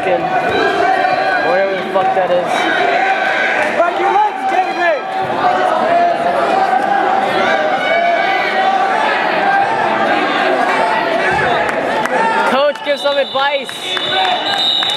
Mexican. Whatever the fuck that is. Back your legs, David! Coach, give some advice.